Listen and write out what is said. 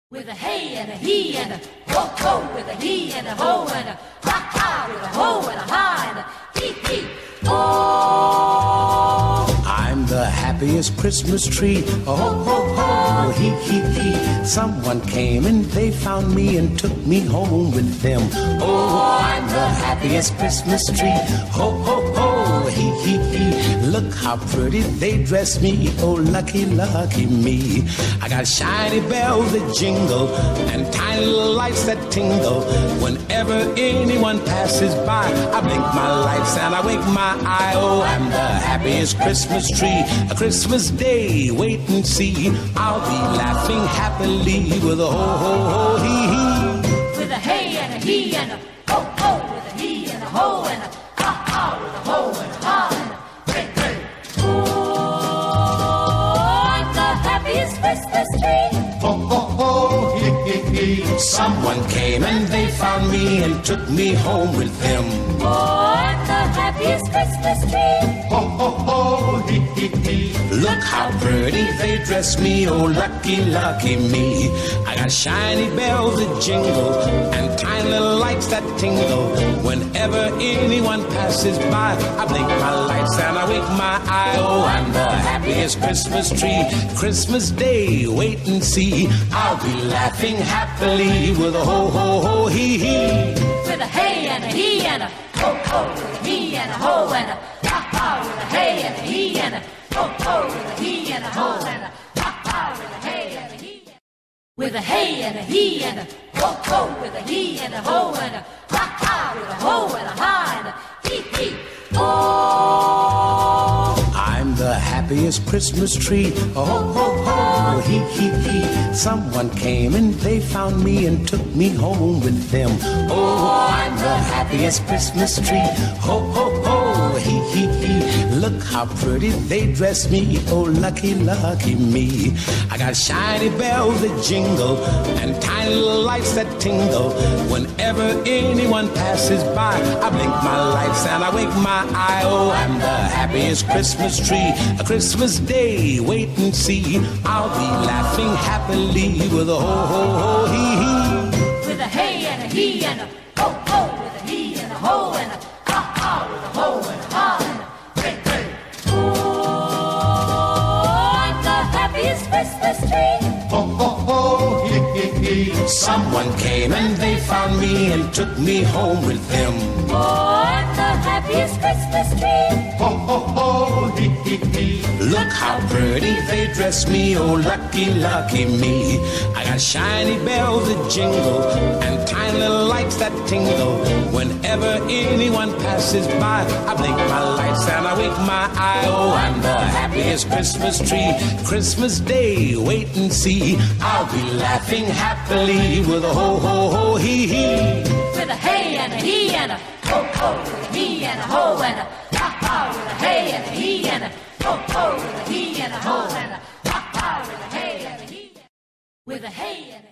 With a hey and a he and a ho ho, with a he and a ho and a ha ha, with a ho and a ha and a hee hee. Oh, I'm the happiest Christmas tree. Oh ho ho, hee hee hee. Someone came and they found me and took me home with them. Oh, I'm the happiest Christmas tree. Ho ho ho, hee hee hee. Look how pretty they dress me. Oh, lucky, lucky me. I got shiny bells that jingle and tiny little lights that tingle. Whenever anyone passes by, I blink my lights and I wink my eye. Oh, I'm the happiest Christmas tree. A Christmas day, wait and see. I'll be laughing happily with a ho ho ho hee hee. with a hey and a he and a ho ho, with a he and a ho and a ha ha, with a ho and a ha and a hey hey. Oh, I'm the happiest Christmas tree. Ho ho ho, hee hee hee. Someone came and they found me and took me home with them. Oh, I'm the happiest Christmas tree. Ho ho ho, hee hee hee. Look how pretty they dress me. Oh, lucky, lucky me. I got shiny bells that jingle and tiny little lights that tingle. Whenever anyone passes by, I blink my lights and I wink my eye. Oh, I'm the happiest Christmas tree. Christmas Day, wait and see. I'll be laughing happily with a ho ho ho hee hee. With a hey and a he and a ho ho, with a he and a ho and a ha ha, with a hey and a he and a ho ho, with a he and a ho and a ha ha, with a hey and a he. With a hey and a he and a ho ho, with a he and a ho and a ha ha, with a ho and a ha and a hee hee. Oh, I'm the happiest Christmas tree. Oh ho ho, hee hee hee. Someone came and they found me and took me home with them. Oh, I'm the happiest Christmas tree. Ho ho ho, hee hee hee. Look how pretty they dress me. Oh, lucky, lucky me. I got shiny bells that jingle and tiny little lights that tingle. Whenever anyone passes by, I blink my lights and I wink my eye. Oh, I'm the happiest Christmas tree. A Christmas Day, wait and see. I'll be laughing happily with a ho ho ho hee hee. with a hey and a he and a ho ho, with a he and a ho and a ha ha, with a ho and a ha and a hey hey. Oh, I'm the happiest Christmas tree. Ho ho ho, hee hee hee. Someone came and they found me and took me home with them. Oh, I'm the happiest Christmas tree. Ho ho ho, hee hee hee. Look how pretty they dress me. Oh, lucky, lucky me. I got shiny bells that jingle and tiny little lights that tingle. Whenever anyone passes by, I blink my lights and I wink my eye. Oh, I'm the happiest Christmas tree. Christmas Day, wait and see. I'll be laughing happily with a ho ho ho hee hee. With a hey and a he and a ho ho, with a he and a ho and a ha ha, with a hey and a he and a ho ho, with a he and a ho and a ha ha, with a hey and a he. With a hey and a